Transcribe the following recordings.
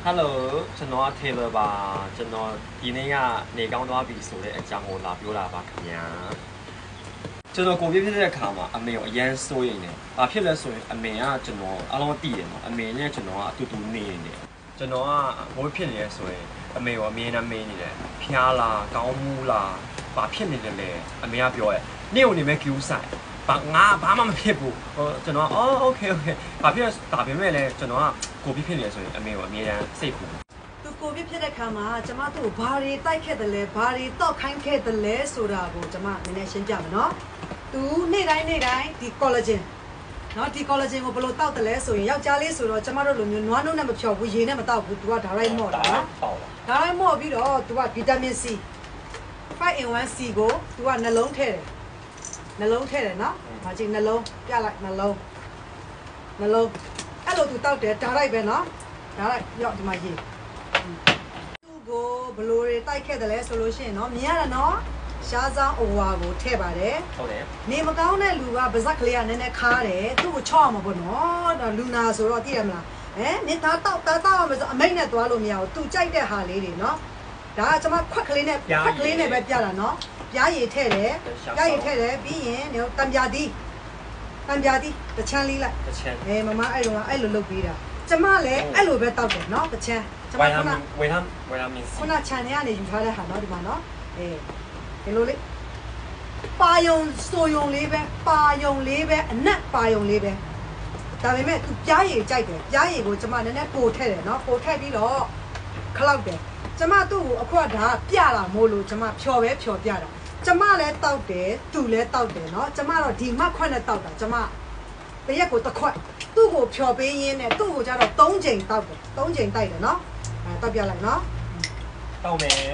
Hello，ကျွန်တော်က Taylor ပါကျွန်တော်ဒီနေ့ကနေကောင်းသွားပြီဆိုတဲ့အကြောင်းကိုလာပြောတာပါခင်ဗျာကျွန်တော်ကိုပြဖြစ်တဲ့အခါမှာအမေကိုအရန်စိုးရိမ်နေ။ဘာဖြစ်လဲဆိုရင်အမေကကျွန်တော်အားလုံးသိတယ်နော်။အမေနဲ့ကျွန်တော်ကအတူတူနေနေတယ်။ကျွန်တော်ကဘိုးဖြစ်နေရဆိုရင်အမေကိုအမြဲတမ်းမေးနေတယ်။ဖျားလားကောင်းမှုလားဘာဖြစ်နေတယ်လဲ။အမေကပြောရဲ့။နေ့ကိုနေမဲ့ကျူးဆိုင်။ဘာမှမဖြစ်ဘူး။ကျွန်တော်အော် okay ဘာဖြစ်ဒါပေမဲ့လည်းကျွန်တော်ကကိုပြဖြစ်နေရဆိုရင်အမေကိုအမြဲတမ်းစိတ်ပူသူကိုပြဖြစ်တဲ့ခါမှာကျမတို့ဘာတွေတိုက်ခဲ့တယ်လဲဘာတွေတောက်ခိုင်းခဲ့တယ်လဲဆိုတာကိုကျမနည်းနည်းရှင်းပြမယ်နော်သူနေ့တိုင်းဒီ collagen နော်ဒီ collagen ကိုဘယ်လိုတောက်တယ်လဲဆိုရင်ယောက်ျားလေးဆိုတော့ကျမတို့လိုမျိုးနွားနှုတ်နဲ့မဖြော်ဘူးရေနဲ့မတောက်ဘူးသူကဒါရိုက်မော့တာနော်ဒါရိုက်မော့ပြီးတော့သူက vitamin C 5-in-1 C ကိုသူကနှလုံးထည့်တယ်နော်ဒါချင်းနှလုံးပြလိုက်နှလုံးအဲ့လိုသူတောက်တယ်ဒါရိုက်ပဲနော်ဒါရိုက်ရော့ဒီမှာရေသူ့ကိုဘလိုတွေတိုက်ခဲ့တယ်လဲဆိုလို့ရှိရင်နော်မြင်ရတာနော်ရှားဆောင်အဝါကိုထည့်ပါတယ်ဟုတ်တယ်နေမကောင်းတဲ့လူကပါဇက်ကလေးကနည်းနည်းခါတယ်သူ့ကိုချော့အောင်ပေါ့နော်ဒါလူနာဆိုတော့သိရမလားနင်သားတောက်အောင်ဆိုအမိတ်နဲ့သွားလို့မရဘူးသူကြိုက်တဲ့ဟာလေးတွေနော်ဒါကကျွန်မခွက်ကလေးနဲ့ပဲပြတာနော်ပြားရည်ထည့်တယ်ပြီးရင်တံပြားသီးတချမ်းလေးလိုက်မမအဲ့လိုလုပ်ပေးတာကျမလည်းအဲ့လိုပဲတောက်တယ်နော်တချမ်းကျမဝေဟမ်ခုနခြံထဲကနေယူထားတဲ့ဟာနော်ဒီမှာနော်ဒီလိုလေးပါယုံဆိုယုံလေးပဲအနက်ပါယုံလေးပဲဒါပေမဲ့သူပြားရည်ကြိုက်တယ်ပြားရည်ကိုကျမနည်းနည်းပိုထည့်တယ်နော်ပိုထည့်ပြီးတော့ခလောက်တယ်ကျမသူ့ကိုအခုကဒါပြတာမို့လို့ကျမဖြော်ပြတာကျမလည်းတောက်တယ်သူလည်းတောက်တယ်နော်ကျမတော့ဒီမှတ်ခွက်နဲ့တောက်တာကျမတရက်ကိုတစ်ခွက်သူ့ကိုဖြော်ပေးရင်းနဲ့သူ့ကိုကျတော့3ချိန်တောက်တယ်3ချိန်တိုက်တယ်နော်တောက်ပြလိုက်နော်တောက်မယ်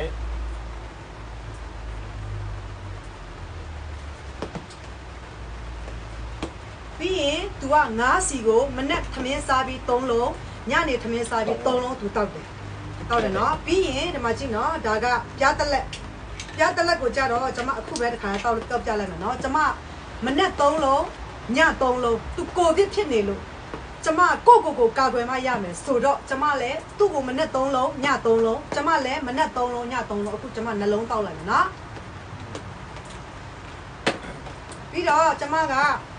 ပြီးရင် तू က9စီကိုမနေ့သမင်းစားပြီး3လုံးညနေသမင်းစားပြီး3လုံး तू တောက်တယ်နော်ပြီးရင်ဒီမှာကြည့်နော်ဒါကပြားတလက်ကိုကြတော့ကျွန်မအခုပဲတစ်ခါတောက်ပြလိုက်မယ်နော်ကျွန်မမနေ့3လုံးည3လုံး तू ကိုဗစ်ဖြစ်နေလို့ကျွန်မကိုကာကွယ်မှရမယ်ဆိုတော့ကျွန်မလည်းသူ့ကိုမနေ့3လုံးည3လုံးကျွန်မလည်းမနေ့3လုံးည3လုံးအခုကျွန်မနှလုံးတောက်လိုက်မယ်နော်ပြီးတော့ကျွန်မက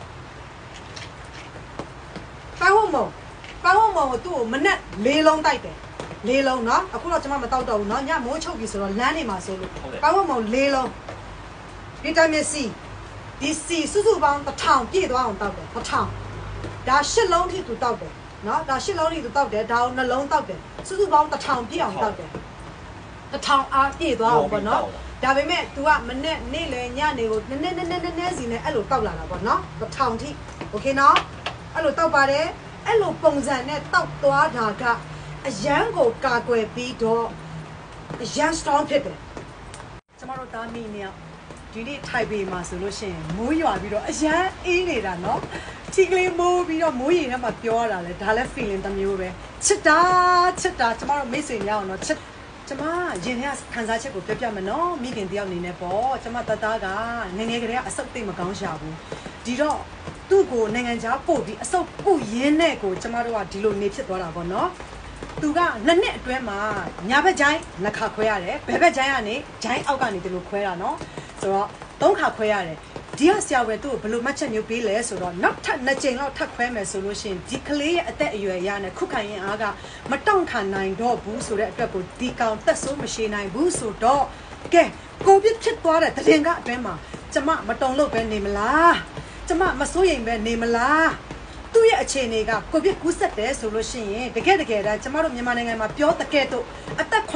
ပန်းဝုံမုံကိုသူ့ကိုမနဲ့4လုံးတိုက်တယ်4လုံးနော်အခုတော့ကျွန်မမတောက်တော့ဘူးနော်ညမိုးချုပ်ပြီဆိုတော့လမ်းနေမှာဆိုလို့ပန်းဝုံမုံ4လုံးဗီတာမင် C ဒီ C စုပေါင်း1000ပြည့်သွားအောင်တောက်တယ်1000ဒါ8လုံးထိသူတောက်တယ်နော်ဒါ8လုံးထိသူတောက်တယ်ဒါကို2လုံးတောက်တယ်စုပေါင်း1000ပြည့်အောင်တောက်တယ်1000အားပြည့်သွားအောင်ပေါ့နော်ဒါပေမဲ့ तू ကမနဲ့နေ့လယ်ညနေကိုနည်းစီနဲ့အဲ့လိုတောက်လာတာပေါ့နော်1000ထိโอเคနော်အဲ့လိုတောက်ပါတယ်အဲ့လိုပုံစံနဲ့တောက်သွားတာကအရန်ကိုကာကွယ်ပြီးတော့အရန် strong ဖြစ်တယ်ကျမတို့သားမိနေဒီနေ့ထိုင်ပေမှာဆိုလို့ရှိရင်မိုးရွာပြီးတော့အရန်အေးနေတာနော်ချီကလေးမိုးပြီးတော့မိုးရေထဲမှာပြောရတာလေဒါလည်း feeling တစ်မျိုးပဲချစ်တာကျမတို့မိတ်ဆွေများအောင်တော့ကျမရင်ထဲခံစားချက်ကိုပြောပြမယ်နော်မိခင်တယောက်အနေနဲ့ပေါ့ကျမတသားကငယ်ကလေးကအဆုတ်သိမ့်မကောင်းရှာဘူးဒီတော့သူ့ကိုနိုင်ငံခြားပို့ပြီးအဆုတ်ပုရင်းနဲ့ကိုကျမတို့ကဒီလိုနေဖြစ်သွားတာပေါ့နော်သူက2နှစ်အတွင်းမှာညာဘက်ဂျိုင်း2ခါခွဲရတယ်ဘယ်ဘက်ဂျိုင်းကနေဂျိုင်းအောက်ကနေဒီလိုခွဲတာနော်ဆိုတော့3ခါခွဲရတယ်ဒီကဆရာဝန်သူ့ကိုဘယ်လိုမှတ်ချက်မျိုးပေးလဲဆိုတော့နောက်ထပ်2ကြိမ်လောက်ထပ်ခွဲမယ်ဆိုလို့ရှိရင်ဒီကလေးရဲ့အသက်အရွယ်ရနဲ့ခုခံရင်အားကမတောင့်ခံနိုင်တော့ဘူးဆိုတဲ့အတွက်ကိုဒီကောင်သက်ဆိုးမရှိနိုင်ဘူးဆိုတော့ကဲကိုဗစ်ဖြစ်သွားတဲ့တရင်ကအတွင်းမှာကျမမတုံလို့ပဲနေမလားကျမမစိုးရိမ်ပဲနေမလားသူ့ရဲ့အခြေအနေကကိုဗစ်ကူးစက်တယ်ဆိုလို့ရှိရင်တကယ်တမ်းကျမတို့မြန်မာနိုင်ငံမှာပြောတကယ်တော့အသက်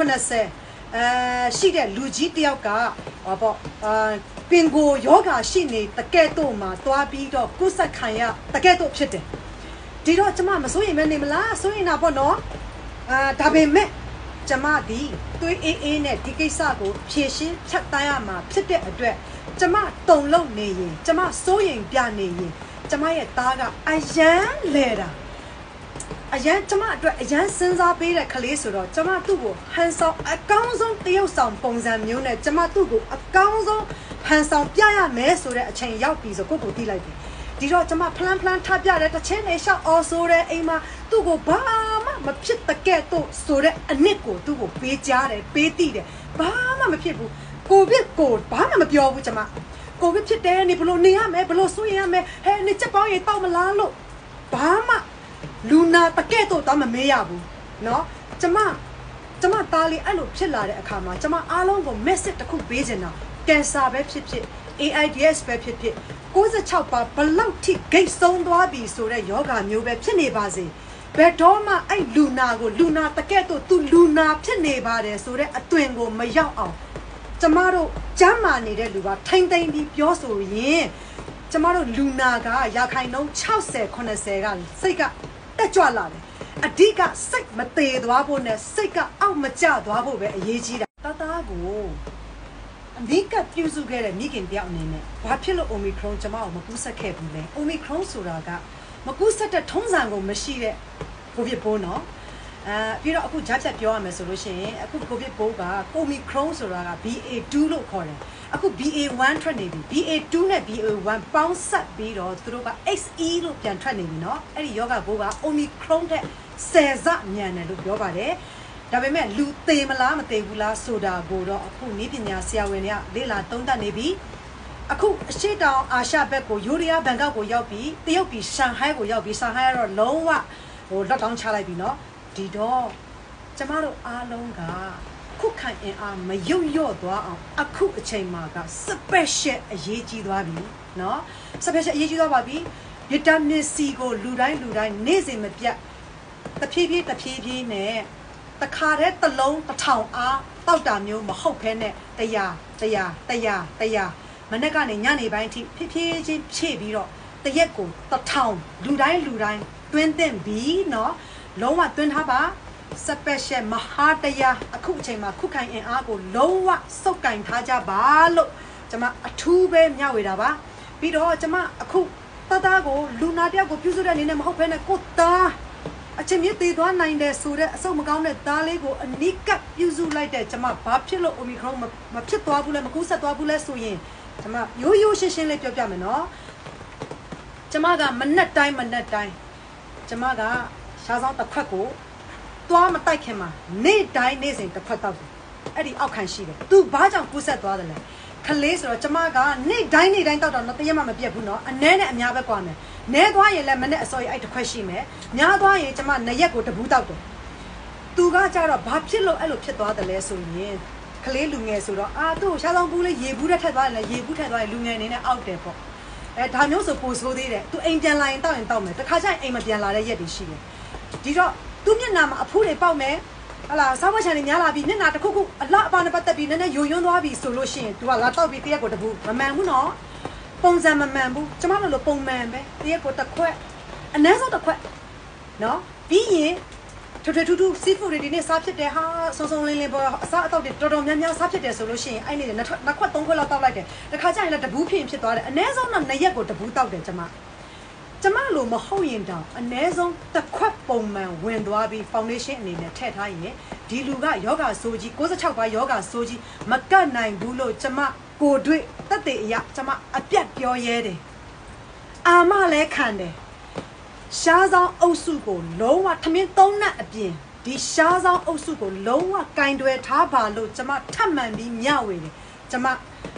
80ရှိတဲ့လူကြီးတယောက်ကပင်ကိုယောဂါရှိနေတကယ်တော့မှသွားပြီးတော့ကူးစက်ခံရတကယ်တော့ဖြစ်တယ်ဒီတော့ကျမမစိုးရိမ်မဲနေမလားစိုးရိမ်တာပေါ့နော်ဒါပေမဲ့ကျမဒီသွေးအေးနဲ့ဒီကိစ္စကိုဖြေရှင်းဖြတ်တန်းရမှာဖြစ်တဲ့အတွက်ကျမတုံလုံးနေရင်ကျမစိုးရိမ်ပြနေရင်ကျမရဲ့သားကအယမ်းလဲတာအရန်ကျမအတွက်အရန်စဉ်းစားပေးတဲ့ကလေးဆိုတော့ကျမသူ့ကိုဟန်ဆောင်အကောင်းဆုံးတရုပ်ဆောင်ပုံစံမျိုးနဲ့ကျမသူ့ကိုအကောင်းဆုံးဟန်ဆောင်ပြရမယ်ဆိုတဲ့အချိန်ရောက်ပြီဆိုကိုသိလိုက်တယ်ဒီတော့ကျမဖလန်ထားပြတယ်တစ်ချင်းနဲ့ရှောက်အော်ဆိုတဲ့အိမ်မှာသူ့ကိုဘာမှမဖြစ်တကဲ့တော့ဆိုတဲ့အနစ်ကိုသူ့ကိုပေးကြတယ်ပေးတိတယ်ဘာမှမဖြစ်ဘူးကိုဗစ်ကိုဘာမှမပြောဘူးကျမကိုဗစ်ဖြစ်တယ်နေဘလို့နေရမယ်ဘလို့ဆွေးရမယ်ဟဲ့နေချက်ပေါင်းရေတောက်မလားလို့ဘာမှလူနာတကဲ့တော့တော့မမေးရဘူးเนาะကျမသားလေးအဲ့လိုဖြစ်လာတဲ့အခါမှာကျမအားလုံးကို message တစ်ခုပေးချင်တာကင်ဆာပဲဖြစ်ဖြစ် AIDS ပဲဖြစ်ဖြစ်96ပါဘလောက်ထိဂိတ်ဆုံးသွားပြီဆိုတဲ့ယောဂမျိုးပဲဖြစ်နေပါစေဘယ်တော့မှအဲ့လူနာကိုလူနာတကဲ့တော့သူလူနာဖြစ်နေပါတယ်ဆိုတဲ့အသွင်ကိုမရောက်အောင်ကျမတို့ကျမ်းမာနေတဲ့လူကထိမ့်သိမ့်ပြီးပြောဆိုရင်ကျမတို့လူနာကရာခိုင်နှုန်း60 80ကစိတ်ကတက်ကြွလာတယ်အဓိကစိတ်မသေးသွားဖို့နဲ့စိတ်ကအောက်မကျသွားဖို့ပဲအရေးကြီးတာတာကိုအဓိကပြုစုခဲ့တဲ့မိခင်တယောက်အနေနဲ့ဘာဖြစ်လို့ Omicron ကျမကိုမကူးစက်ခဲ့ဘူးလဲ Omicron ဆိုတာကမကူးစက်တဲ့ထုံးစံကိုမရှိတဲ့ကိုဗစ်ပိုးနော်ပြီးတော့အခုဂျားဖြတ်ပြောရမယ်ဆိုလို့ရှိရင်အခုကိုဗစ်ပိုးက Omicron ဆိုတာက BA2 လို့ခေါ်တယ်အခု BA1 ထွက်နေပြီ BA2 နဲ့ BA1 ပေါင်းဆက်ပြီးတော့သူတို့က XE လို့ပြန်ထွက်နေပြီเนาะအဲ့ဒီယောဂပိုးက Omicron တဲ့10ဆမြန်တယ်လို့ပြောပါတယ်ဒါပေမဲ့လူသေးမလားမသေးဘူးလားဆိုတာကိုတော့အခုနည်းပညာဆရာဝန်တွေကလေ့လာသုံးသပ်နေပြီအခုအရှိတောင်အာရှဘက်ကိုယူရီးယားဘန်ကောက်ကိုရောက်ပြီးတရုတ်ပြည်ရှန်ဟိုင်းကိုရောက်ပြီးရှန်ဟိုင်းကတော့လုံးဝလော့ဒေါင်းချလိုက်ပြီเนาะဒီတော့ကျမတို့အားလုံးကခုခံအင်အားမယုတ်လျော့သွားအောင်အခုအချိန်မှာက special အရေးကြီးသွားပြီเนาะ special အရေးကြီးသွားပါပြီဗီတာမင် C ကိုလူတိုင်းနေ့စဉ်မပြတ်တဖြည်းဖြည်းနဲ့တခါတည်းတစ်လုံး1000အားတောက်တာမျိုးမဟုတ်ဘဲနဲ့100မနေ့ကနေညနေပိုင်းထိဖြည်းချင်းဖြည့်ပြီးတော့တရက်ကို1000လူတိုင်းတွင်းသင့်ပြီเนาะလုံးဝတွင်းထားပါ special မဟာတရားအခုအချိန်မှာခုခံအင်အားကိုလုံးဝစုပ်ကင်ထားကြပါလို့ကျွန်မအထူးပဲမျှဝေတာပါပြီးတော့ကျွန်မအခုသားကိုလူနာတယောက်ကိုပြုစုတဲ့အနေနဲ့မဟုတ်ဘဲနဲ့ကိုသားအချင်းမြင့်သေးသွားနိုင်တယ်ဆိုတဲ့အဆုတ်မကောင်းတဲ့သားလေးကိုအနိကပြုစုလိုက်တဲ့ကျွန်မဘာဖြစ်လို့ Omicron မဖြစ်သွားဘူးလဲမကူးဆက်သွားဘူးလဲဆိုရင်ကျွန်မရိုးရှင်းလေးပြောပြမယ်နော်ကျွန်မကမနက်တိုင်းကျွန်မကရှားဆောင်တစ်ခွက်ကိုသွားမတိုက်ခင်မှာနေ့တိုင်းနေ့စဉ်တစ်ခွက်တောက်တယ်အဲ့ဒီအောက်ခံရှိတယ်သူဘာကြောင့်ကူးဆက်သွားတယ်လဲခလေးဆိုတော့ကျွန်မကနေ့တိုင်းတောက်တော့တရက်မှမပြတ်ဘူးနော်အနည်းနဲ့အများပဲကွာမယ်နဲသွားရင်လည်းမနဲ့အစော်ရအဲ့တစ်ခွက်ရှိမယ်များသွားရင်ကျွန်မ2ရက်ကိုတပူးတောက်တယ်သူကကြတော့ဘာဖြစ်လို့အဲ့လိုဖြစ်သွားတယ်လဲဆိုရင်ခလေးလူငယ်ဆိုတော့သူ့ရှားဆောင်ဘူးလေးရေဘူးတဲ့ထက်သွားရင်လည်းရေဘူးထက်သွားရင်လူငယ်အနေနဲ့အောက်တယ်ပေါ့ဒါမျိုးဆိုပိုဆိုးသေးတယ်သူအိမ်ပြန်လာရင်တောက်ရင်တောက်မယ်တခါကျရင်အိမ်မပြန်လာတဲ့ရက်တွေရှိတယ်ဒီတော့သူ့မျက်နှာမှာအဖိုးတွေပေါက်မယ်ဟလာစားဝတ်ချန်တွေများလာပြီးမျက်နှာတစ်ခုခုအလှအပနဲ့ပတ်သက်ပြီးနည်းနည်းယိုယွန်းသွားပြီဆိုလို့ရှိရင် तू ကလာတောက်ပြီးတရက်ကိုတပူမမှန်ဘူးနော်ပုံစံမမှန်ဘူးကျမတို့လိုပုံမှန်ပဲတရက်ကိုတစ်ခွက်အနည်းဆုံးတစ်ခွက်နော်ပြီးရင်ထူး seafood တွေဒီနေ့စားဖြစ်တယ်ဟာစုံလင်းပေါ်အစားအသောက်တွေတော်တော်များများစားဖြစ်တယ်ဆိုလို့ရှိရင်အဲ့နေ့နှစ်ခွက်3ခွက်လောက်တောက်လိုက်တယ်တခါကျရင်လည်းတပူးဖြစ်သွားတယ်အနည်းဆုံးတော့2ရက်ကိုတပူးတောက်တယ်ကျမလိုမဟုတ်ရင်တောင်အ ਨੇ ဆုံးတစ်ခွက်ပုံမှန်ဝင်သွားပြီး foundation အနေနဲ့ထည့်ထားရင်ဒီလူကယောဂဆိုးကြီး96ပါးယောဂဆိုးကြီးမကတ်နိုင်ဘူးလို့ကျမကိုတွေ့တက်တဲ့အရာကျမအပြတ်ပြောရဲတယ်အာမလည်းခံတယ်ရှားဆောင်အုပ်စုကိုလုံးဝထမင်း3နတ်အပြင်ဒီရှားဆောင်အုပ်စုကိုလုံးဝကင်တွယ်ထားပါလို့ကျမထပ်မှန်ပြီးမျှဝေတယ်ကျမ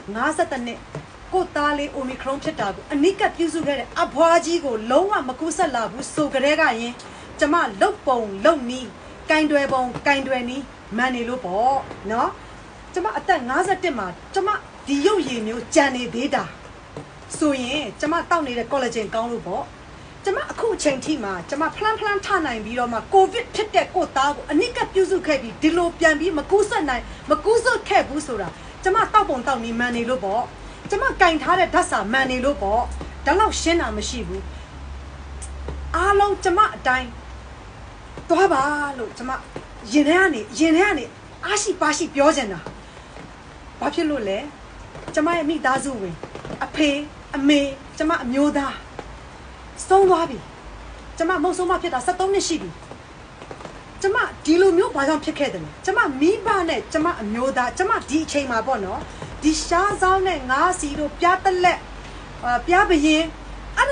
52နှစ်ကိုသားလေး Omicron ဖြစ်တာကိုအနိကပြုစုခဲ့တဲ့အဘွားကြီးကိုလုံးဝမကူးဆက်လာဘူးဆိုကြတဲ့ကရင်ကျမလုတ်ပုံလုတ်နီးကင်တွယ်ပုံကင်တွယ်နီးမှန်နေလို့ပေါ့နော်ကျမအသက်51မှာကျမဒီရုပ်ရည်မျိုးကြံနေသေးတာဆိုရင်ကျမတောက်နေတဲ့ collagen ကောင်းလို့ပေါ့ကျမအခုအချိန်ထိမှာကျမဖလန်ထနိုင်ပြီးတော့မှကိုဗစ်ဖြစ်တဲ့ကိုသားကိုအနိကပြုစုခဲ့ပြီးဒီလိုပြန်ပြီးမကူးဆက်ခဲ့ဘူးဆိုတာကျမတောက်ပုံတောက်နီးမှန်နေလို့ပေါ့ကျမကင်ထားတဲ့ဓာတ်စာမှန်နေလို့ပေါ့ဒါတော့ရှင်းတာမရှိဘူးအားလုံးကျမအတိုင်းသွားပါလို့ကျမရင်ထဲကနေအားရှိပါရှိပြောချင်တာဘာဖြစ်လို့လဲကျမရဲ့မိသားစုဝင်အဖေအမေကျမအမျိုးသားဆုံးသွားပြီကျမမဟုတ်ဆုံးမဖြစ်တာ73နှစ်ရှိပြီကျမဒီလိုမျိုးဘာကြောင့်ဖြစ်ခဲ့တယ်လဲကျမမိဘနဲ့ကျမအမျိုးသားကျမဒီအချိန်မှာပေါ့နော်ဒီရှားဆောင်နဲ့ငါးစီတို့ပြားတက်လက်ပြားပရင်အဲ့ဒါ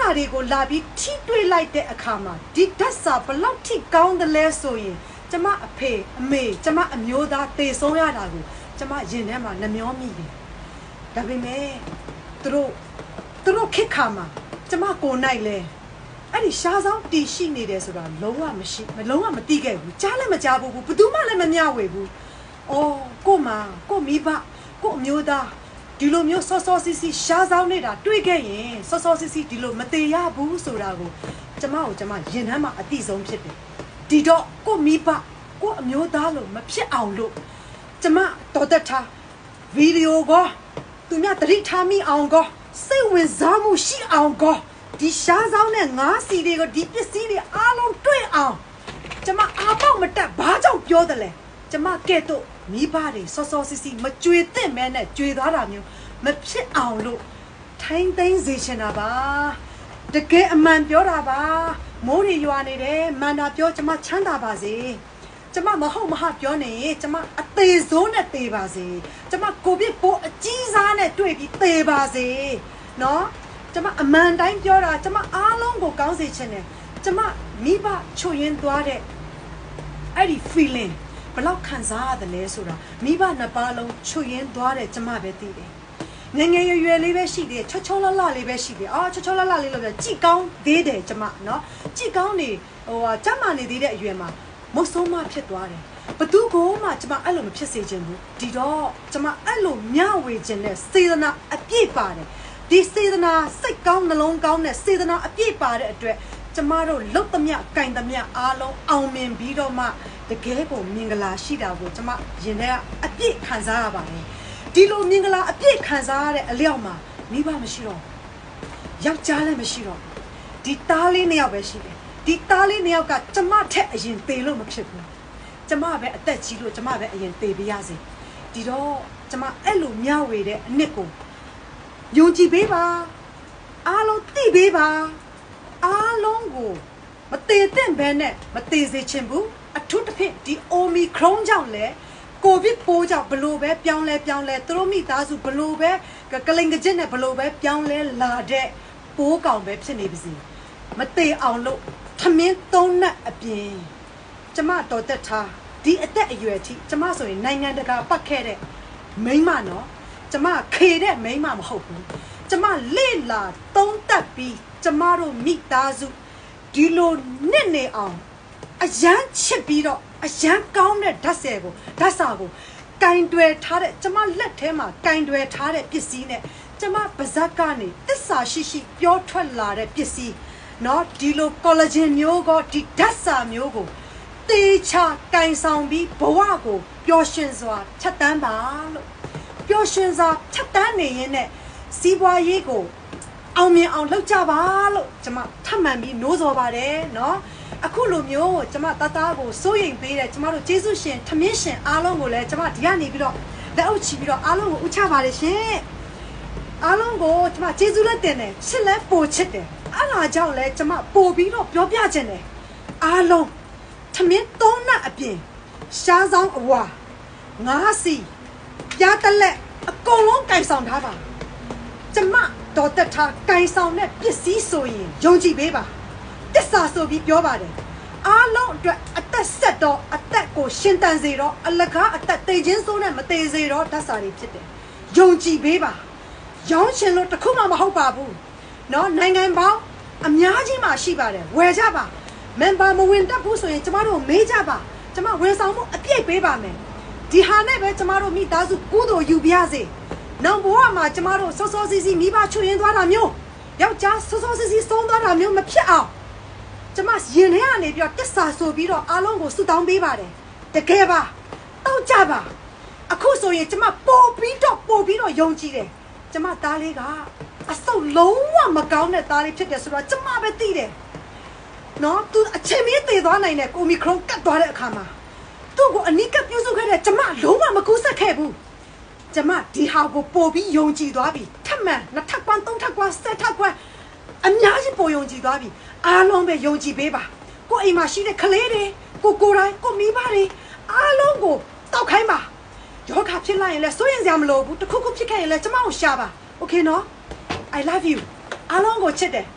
တွေကိုလာပြီးထိတွေ့လိုက်တဲ့အခါမှာဒီဓာတ်စာဘလောက်ထိကောင်းတယ်လဲဆိုရင်ကျမအဖေအမေကျမအမျိုးသားတေဆုံးရတာကိုကျမရင်ထဲမှာနှမျောမိတယ်ဒါပေမဲ့သူတို့ခက်ခါမှာကျမကိုနိုင်လဲအဲ့ဒီရှားဆောင်တီရှိနေတယ်ဆိုတာလုံးဝမသိခဲ့ဘူးကြားလည်းမကြားဘူးဘယ်သူမှလည်းမမျှဝေဘူးအော်ကိုမကိုမိဘကိုအမျိုးသားဒီလိုမျိုးစောစီစီရှားဆောင်နေတာတွေ့ခဲ့ရင်စောစီစီဒီလိုမသေးရဘူးဆိုတာကိုကျမရင်ထဲမှာအတိဆုံးဖြစ်တယ်ဒီတော့ကိုမိဘကိုအမျိုးသားလို့မဖြစ်အောင်လို့ကျမတော်သက်ထားဗီဒီယိုကောသူများတတိထားမိအောင်ကောစိတ်ဝင်စားမှုရှိအောင်ကောဒီရှားဆောင်တဲ့ငါးစီတွေကိုဒီပစ္စည်းတွေအားလုံးတွေ့အောင်ကျမအားပေါက်မတက်ဘာကြောင့်ပြောတယ်လဲကျမကဲ့သို့မိဘတွေစောစီစီမကြွေသင့်မဲနဲ့ကြွေသွားတာမျိုးမဖြစ်အောင်လို့ထိမ့်သိမ်းစေချင်တာပါတကယ်အမှန်ပြောတာပါမိုးတွေရွာနေတယ်မန္တာပြောကျမချမ်းသာပါစေကျမမဟုတ်မဟပြောနေကျမအသေးစိုးနဲ့သေပါစေကျမကိုဗစ်ပိုးအကြီးစားနဲ့တွေ့ပြီးသေပါစေနော်ကျမအမှန်တိုင်းပြောတာကျမအားလုံးကိုကောင်းစေချင်တယ်ကျမမိဘချွတ်ရင်းသွားတဲ့အဲ့ဒီ feeling ဘယ်လောက်ခံစားရတယ်လဲဆိုတာမိဘနှစ်ပါးလုံးချွတ်ရင်းသွားတဲ့ကျမပဲသိတယ်ငငယ်ရွယ်လေးပဲရှိသေးတယ်ချောလလေးပဲရှိသေးချောလလေးလို့ပြောကြည်ကောင်းသေးတယ်ကျမနော်ကြည်ကောင်းနေကျမနေသေးတဲ့အရွယ်မှာမုတ်ဆိုးမဖြစ်သွားတယ်ဘသူကိုမှကျမအဲ့လိုမဖြစ်စေချင်ဘူးဒီတော့ကျမအဲ့လိုမျှဝေခြင်းနဲ့စေတနာအပြည့်ပါတယ်ဒီစေတနာစိတ်ကောင်းနှလုံးကောင်းနဲ့စေတနာအပြည့်ပါတဲ့အတွက်ကျမတို့လုတ်သမျှကင်သမျှအားလုံးအောင်မြင်ပြီးတော့မှတကယ်ကိုမင်္ဂလာရှိတာကိုကျမရင်ထဲကအပြည့်ခံစားရပါတယ်ဒီလိုမင်္ဂလာအပြည့်ခံစားရတဲ့အလျောက်မှာမိဘမရှိတော့ယောက်ျားလည်းမရှိတော့ဒီသားလေးနှစ်ယောက်ပဲရှိတယ်ဒီသားလေးနှစ်ယောက်ကကျမထက်အရင်သေလို့မဖြစ်ဘူးကျမပဲအသက်ကြီးလို့ကျမပဲအရင်သေပြရစေဒီတော့ကျမအဲ့လိုမျှဝေတဲ့အနှစ်ကိုယုံကြည်ပေးပါအားလုံးသိပေးပါအားလုံးကိုမသေးသင့်ဘဲနဲ့မသေးစေချင်ဘူးအထူးသဖြင့်ဒီ Omicron ကြောင့်လဲကိုဗစ်ပိုးကြောင့်ဘလို့ပဲပြောင်းလဲသူတို့မိသားစုဘလို့ပဲကလိန်ကကြစ်နဲ့ဘလို့ပဲပြောင်းလဲလာတဲ့ပိုးကောင်ပဲဖြစ်နေပါစေမသေးအောင်လို့ထမင်းသုံးနက်အပြင်ကျမတော်သက်ထားဒီအသက်အရွယ်ထိကျမဆိုရင်နိုင်ငံတကာပတ်ခဲ့တဲ့မိန်းမနော်ကျမခေတဲ့မိန်းမမဟုတ်ဘူးကျမလေ့လာသုံးသပ်ပြီးကျမတို့မိသားစုဒီလိုနှစ်နေအောင်အရန်ချစ်ပြီးတော့အရန်ကောင်းတဲ့ဓာတ်စာကိုကင်တွယ်ထားတဲ့ကျမလက်ထဲမှာကင်တွယ်ထားတဲ့ပစ္စည်းနဲ့ကျမပါဇက်ကနေသစ္စာရှိပြောထွက်လာတဲ့ပစ္စည်းနော်ဒီလို collagen မျိုးကဒီဓာတ်စာမျိုးကိုတေချာကင်ဆောင်ပြီးဘဝကိုပျော်ရွှင်စွာဖြတ်တန်းပါလို့ပျော်ရွှင်စွာဖြတ်တန်းနေရင်နဲ့စီးပွားရေးကိုအောင်မြင်အောင်လုပ်ကြပါလို့ကျမထပ်မံပြီးနိုးစော်ပါတယ်နော်အခုလိုမျိုးကျမတသားကိုစိုးရိမ်ပေးတဲ့ကျမတို့ကျေးဇူးရှင်ထမင်းရှင်အားလုံးကိုလည်းကျမဒီကနေပြီးတော့လက်အုပ်ချီပြီးတော့အားလုံးကိုဥချပါတယ်ရှင်အားလုံးကိုကျမကျေးဇူးလက်တင်တယ်ချစ်လဲပိုချစ်တယ်အားလာကြောင့်လဲကျမပို့ပြီးတော့ပြောပြခြင်းတယ်အားလုံးထမင်းသုံးနက်အပြင်ရှားဆောင်အဝါငါးစီပြားတလက်အကုန်လုံးကင်ဆောင်ထားပါကျမတော်သက်ထားကင်ဆောင်တဲ့ပစ္စည်းဆိုရင်ယုံကြည်ပေးပါတစ္ဆာဆိုပြီးပြောပါတယ်အားလုံးအတွက်အသက်ဆက်တော့အသက်ကိုရှင်တန်စေတော့အလကားအသက်သေခြင်းစိုးနဲ့မသေးစေတော့ဓာတ်စာတွေဖြစ်တယ်ယုံကြည်ပေးပါရောင်းချင်လို့တခုမှမဟုတ်ပါဘူးเนาะနိုင်ငံပေါင်းအများကြီးမှရှိပါတယ်ဝယ်ကြပါမန်ပါမဝင်တတ်ဘူးဆိုရင်ကျမတို့မေးကြပါကျမဝန်ဆောင်မှုအပြည့်ပေးပါမယ်ဒီဟာနဲ့ပဲကျမတို့မိသားစုကုသိုလ်ယူပြရစေနောက်ဘဝမှာကျမတို့စောစီစီမိဘချွတ်ရင်းသွားတာမျိုးယောက်ျားစောစီစီဆုံးသွားတာမျိုးမဖြစ်အောင်ကျမရင်ထဲကနေပြီးတော့တစ္ဆာဆိုပြီးတော့အားလုံးကိုဆုတောင်းပေးပါတယ်တကယ်ပါတောက်ကြပါအခုဆိုရင်ကျမပို့ပြီးတော့ယုံကြည်တယ်ကျမသားလေးကအဆုတ်လုံးဝမကောင်းတဲ့သားလေးဖြစ်တယ်ဆိုတော့ကျမပဲသိတယ်နော်သူအချိန်မင်းသေသွားနိုင်တဲ့ကိုမီခရွန်ကတ်သွားတဲ့အခါမှာသူ့ကိုအနိကပြုစုခဲ့တဲ့ကျမလုံးဝမကူးဆက်ခဲ့ဘူးကျမဒီဟာကိုပို့ပြီးယုံကြည်သွားပြီထပ်မံနှစ်ထပ်ကွမ်းသုံးထပ်ကွမ်းဆက်ထပ်ကွမ်းအများကြီးပို့ယုံကြည်သွားပြီအားလုံးပဲယုံကြည်ပေးပါကိုအိမ်မှာရှိတဲ့ကလေးတွေကိုတိုင်းကိုမိဘတွေအားလုံးကိုတောက်ခိုင်းပါယောဂဖြစ်လိုက်ရင်လည်းစိုးရင်စရာမလိုဘူးတခုခုဖြစ်ခဲ့ရင်လည်းကျမကိုရှာပါโอเคနော် I love you အားလုံးကိုချစ်တယ်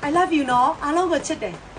I love you နော်အားလုံးကိုချစ်တယ်